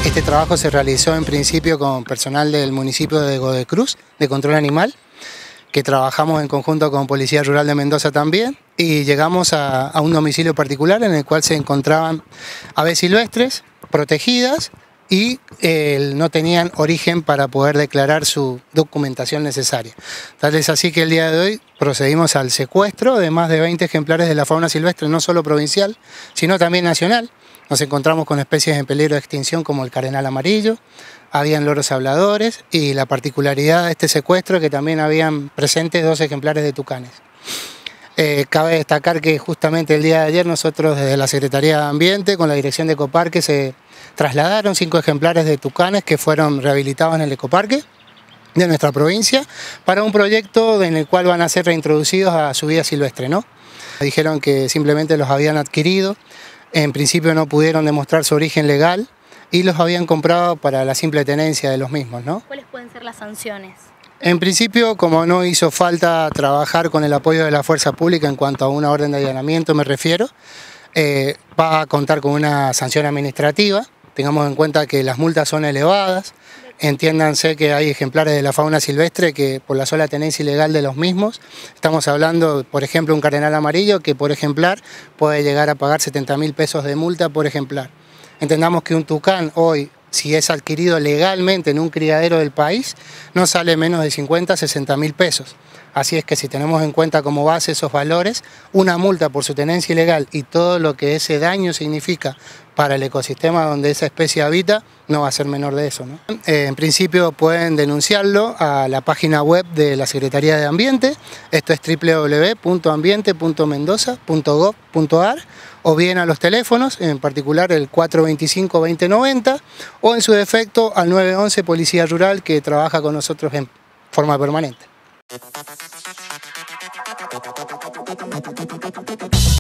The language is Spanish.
Este trabajo se realizó en principio con personal del municipio de Godecruz, de Control Animal, que trabajamos en conjunto con Policía Rural de Mendoza también, y llegamos a un domicilio particular en el cual se encontraban aves silvestres protegidas y no tenían origen para poder declarar su documentación necesaria. Tal es así que el día de hoy procedimos al secuestro de más de 20 ejemplares de la fauna silvestre, no solo provincial, sino también nacional. Nos encontramos con especies en peligro de extinción como el cardenal amarillo, habían loros habladores y la particularidad de este secuestro es que también habían presentes 2 ejemplares de tucanes. Cabe destacar que justamente el día de ayer nosotros desde la Secretaría de Ambiente con la Dirección de Ecoparque se trasladaron 5 ejemplares de tucanes que fueron rehabilitados en el ecoparque de nuestra provincia para un proyecto en el cual van a ser reintroducidos a su vida silvestre, ¿no? Dijeron que simplemente los habían adquirido, en principio no pudieron demostrar su origen legal y los habían comprado para la simple tenencia de los mismos, ¿no? ¿Cuáles pueden ser las sanciones? En principio, como no hizo falta trabajar con el apoyo de la fuerza pública en cuanto a una orden de allanamiento me refiero, va a contar con una sanción administrativa. Tengamos en cuenta que las multas son elevadas, entiéndanse que hay ejemplares de la fauna silvestre que por la sola tenencia ilegal de los mismos, estamos hablando, por ejemplo, un cardenal amarillo que por ejemplar puede llegar a pagar 70.000 pesos de multa por ejemplar. Entendamos que un tucán hoy, si es adquirido legalmente en un criadero del país, no sale menos de 50 a 60.000 pesos. Así es que si tenemos en cuenta como base esos valores, una multa por su tenencia ilegal y todo lo que ese daño significa para el ecosistema donde esa especie habita, no va a ser menor de eso, ¿no? En principio pueden denunciarlo a la página web de la Secretaría de Ambiente, esto es www.ambiente.mendoza.gov.ar, o bien a los teléfonos, en particular el 425-2090, o en su defecto al 911 Policía Rural, que trabaja con nosotros en forma permanente.